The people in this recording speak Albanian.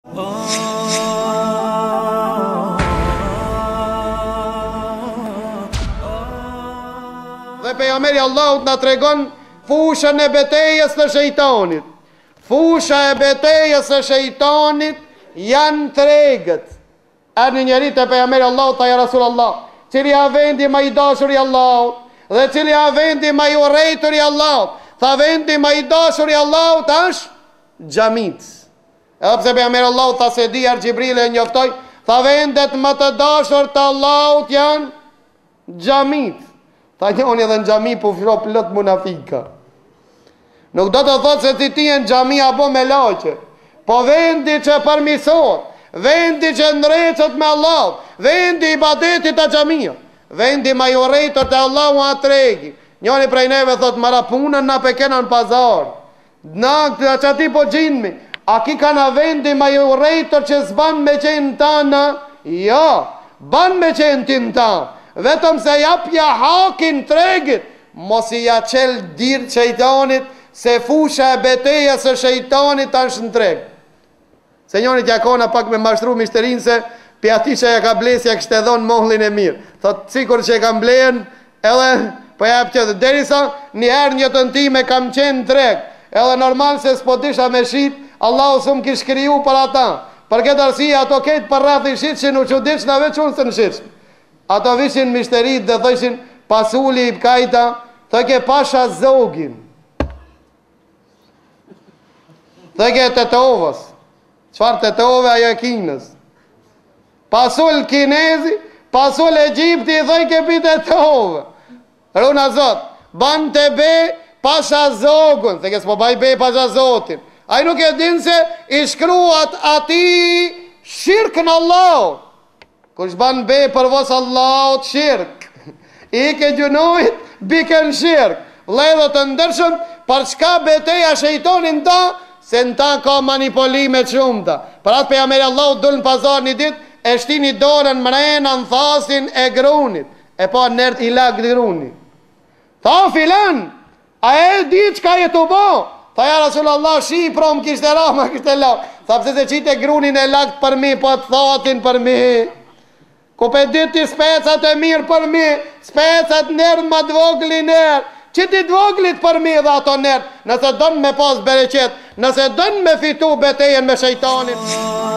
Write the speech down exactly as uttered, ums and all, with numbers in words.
Dhe pejgamberi Allahut na tregon fushën e betejës së shejtanit. Fusha e betejës së shejtanit janë tregët. A në njëri të pejgamberi Allahut tha ja Rasulullah, cili a vendi më i dashur i Allahut dhe cili a vendi më i urrëtur i Allahut? Tha vendi më i dashur i Allahut është xhamit. Edhe pse pejgamberi Allahut tha se diar Xhibril e njoftoi, tha vendet më të dashur të Allahut janë xhamit. Tha njoni edhe në xhami po fshro plot munafika. Nuk do të thotë se ti ti në xhami apo me laqe, po vendi që përmisohet, vendi që ndreqet me Allah, vendi i ibadetit të xhamia, vendi më i urrëtur te Allahu a tregi. Njoni prej neve thot mara punën na pekena në pazar. Na që ati po gjinmi, a ki ka na vendi më i urrëtur që s'ban me qenë tana? Jo, ban me qenë tin ta. Vetëm se japja hakin tregit, mos i ja qel dirë shejtanit, se fusha e betejës së shejtanit është në treg. Se njoni t'ja kona pak me mashtru mishterin se pi ati që ja ka blesja kështë edhon mohlin e mirë. Thot, cikur që e kam blen, edhe po ja pëqetë. Derisa njëherë një të time kam qenë në treg, edhe normal se s'po disha me shqit, Allahu s'm kish kriju për ata. Për këtë arsye ato ketë për rreth i shqit që nuk që dish në veç unë së në shqit. Ato vishin mishterit dhe thëshin pasuli i pkajta, thëke pasha zogin. Thëke të të ovës. Qfar të të ove ajo e kinës. Pasul kinezi, pasul Egjipti, thëke pite të ove. Runa zot, ban të be pasha zogun. Thëke s'po baj be pasha zotin. A i nuk e din se i shkruat ati shirkë në Allah. Kush ban be për vos Allahut shirk, i ke gjunojt, bike në shirk. Vledhët të ndërshëm, për çka beteja shejtonin ta, se në ta ka manipulimet shumëta. Për atë pejgamberi Allahut dul në pazar një dit, e shtini dorën mrena në thasin e grunit, e pa nërt i lak grunit. Tha filan, a e di çka je të bo? Tha ja Rasulullah, shi i prom kishte rama kishte lak. Tha pse se qite grunin e lakt për mi, po të thatin për mi. Ku pe diti specat e mirë për mi, specat nërë ma dvogli nërë, që ti dvoglit për mi dhe ato nërë, nëse dënë me pas bereqet, nëse dënë me fitu betejen me shejtanin.